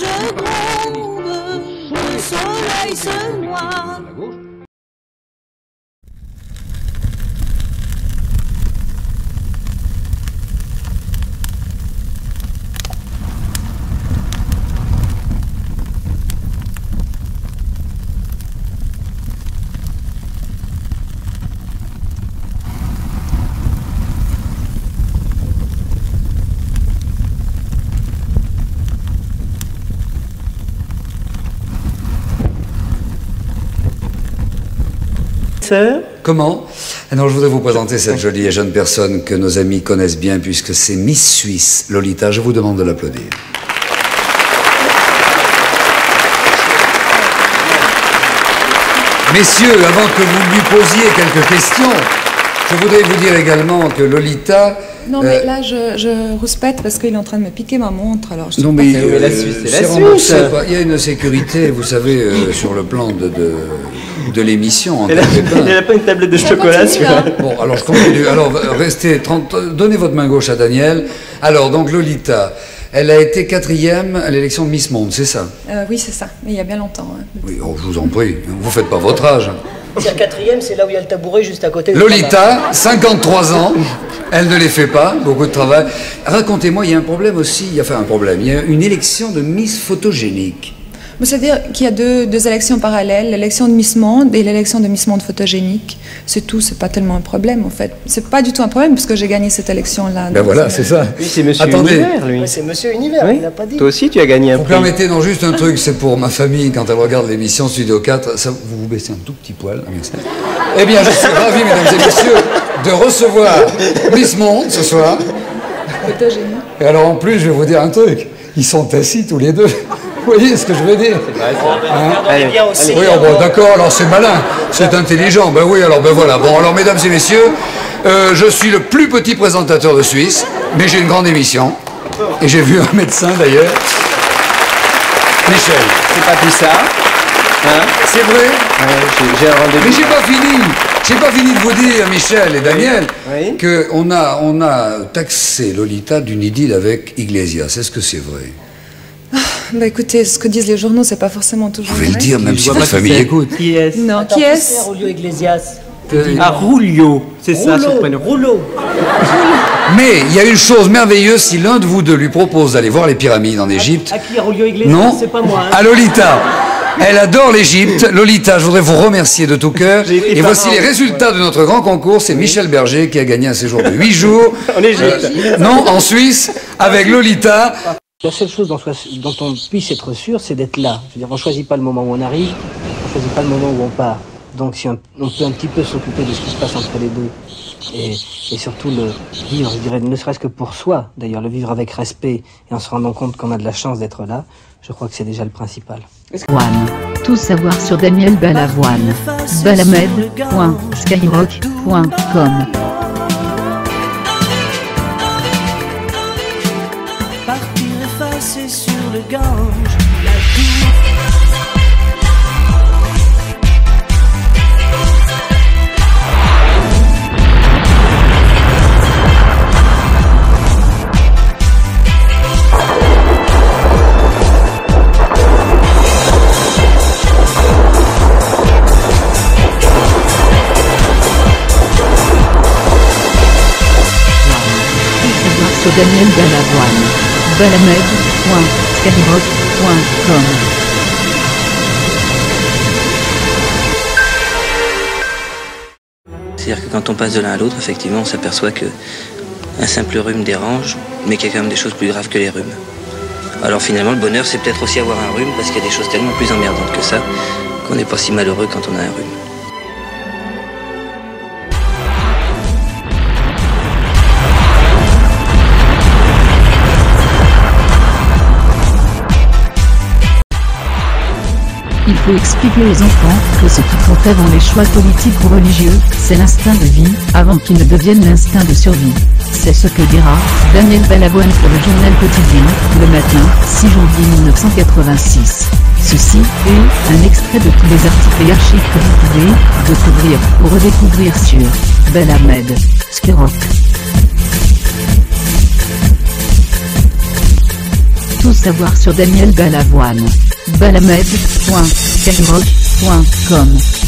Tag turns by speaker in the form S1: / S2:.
S1: nuages grondent, le soleil se noie.
S2: Comment? Alors je voudrais vous présenter cette jolie et jeune personne que nos amis connaissent bien puisque c'est Miss Suisse, Lolita. Je vous demande de l'applaudir. Messieurs, avant que vous lui posiez quelques questions, je voudrais vous dire également que Lolita...
S3: Non mais là je rouspète parce qu'il est en train de me piquer ma montre, alors je
S2: non mais
S4: la Suisse, c'est la
S2: Suisse. Il y a une sécurité, vous savez, sur le plan de l'émission.
S4: Il n'a pas une tablette de chocolat celui-là.
S2: Bon, alors je continue. Alors restez, donnez votre main gauche à Daniel. Alors donc Lolita, elle a été 4e à l'élection de Miss Monde, c'est ça?
S3: Oui c'est ça, mais il y a bien longtemps. Hein.
S2: Oui, oh, je vous en prie, vous faites pas votre âge.
S5: C'est la 4e, c'est là où il y a le tabouret juste à côté.
S2: Lolita, 53 ans, elle ne les fait pas, beaucoup de travail. Racontez-moi, il y a un problème aussi, il y a une élection de Miss photogénique.
S3: C'est-à-dire qu'il y a deux élections parallèles, l'élection de Miss Monde et l'élection de Miss Monde photogénique. C'est tout, c'est pas tellement un problème en fait. C'est pas du tout un problème puisque j'ai gagné cette élection-là.
S2: Ben voilà, c'est ça.
S4: Oui, c'est Monsieur Univers, lui.
S5: Ouais, c'est Monsieur Univers,
S4: oui.
S5: il n'a pas dit.
S4: Toi aussi, tu as gagné un prix.
S2: Vous permettez, non, juste un truc, c'est pour ma famille, quand elle regarde l'émission Studio 4, ça, vous vous baissez un tout petit poil. Merci. Eh bien, je suis ravi, mesdames et messieurs, de recevoir Miss Monde ce soir.
S3: Photogénique.
S2: Et alors en plus, je vais vous dire un truc, ils sont assis tous les deux. Vous voyez ce que je veux dire?
S5: Allez, bien aussi.
S2: Oui, oh, bon, d'accord, alors c'est malin, c'est intelligent. Ben oui, alors ben voilà. Bon, alors mesdames et messieurs, je suis le plus petit présentateur de Suisse, mais j'ai une grande émission. Et j'ai vu un médecin d'ailleurs. Michel.
S4: C'est pas tout ça. Hein?
S2: C'est vrai?
S4: J'ai un rendez-vous.
S2: Mais j'ai pas fini de vous dire, Michel et Daniel,
S4: oui.
S2: qu'on a taxé Lolita d'une idylle avec Iglesias. Est-ce que c'est vrai?
S3: Bah écoutez, ce que disent les journaux, c'est pas forcément toujours
S2: Vous pouvez le
S3: vrai.
S2: dire, même si votre famille écoute.
S4: Qui est-ce?
S3: Non,
S5: Attends,
S3: qui
S5: c'est
S3: est-ce?
S5: Rulio Iglesias.
S4: Ah, Rulio, c'est ça son prénom.
S5: Rouleau.
S2: Mais il y a une chose merveilleuse, si l'un de vous deux lui propose d'aller voir les pyramides en Égypte.
S5: À qui Rulio Iglesias?
S2: Non,
S5: C'est pas moi. Hein.
S2: à Lolita. Elle adore l'Égypte. Lolita, je voudrais vous remercier de tout cœur. Et voici les résultats de notre grand concours. C'est Michel Berger qui a gagné un séjour de 8 jours.
S4: En Égypte.
S2: Non, en Suisse, avec Lolita.
S5: La seule chose dont on puisse être sûr, c'est d'être là. Je veux dire, on ne choisit pas le moment où on arrive, on ne choisit pas le moment où on part. Donc si on peut un petit peu s'occuper de ce qui se passe entre les deux, et surtout le vivre, je dirais, ne serait-ce que pour soi, d'ailleurs, le vivre avec respect, et en se rendant compte qu'on a de la chance d'être là, je crois que c'est déjà le principal.
S6: One. Tout savoir sur Daniel Balavoine. Balamed.skyrock.com.
S1: Partir effacer sur le Gange, la
S6: Sur Daniel Balavoine. Balamed.skyrock.com.
S7: C'est-à-dire que quand on passe de l'un à l'autre, effectivement, on s'aperçoit que un simple rhume dérange, mais qu'il y a quand même des choses plus graves que les rhumes. Alors finalement, le bonheur, c'est peut-être aussi avoir un rhume, parce qu'il y a des choses tellement plus emmerdantes que ça, qu'on n'est pas si malheureux quand on a un rhume.
S6: Il faut expliquer aux enfants que ce qui compte avant les choix politiques ou religieux, c'est l'instinct de vie, avant qu'il ne devienne l'instinct de survie. C'est ce que dira Daniel Balavoine pour le journal quotidien, Le Matin, 6 janvier 1986. Ceci est un extrait de tous les articles et archives que vous pouvez découvrir ou redécouvrir sur Balamed, Skyrock. tout savoir sur Daniel Balavoine. Balamed.skyrock.com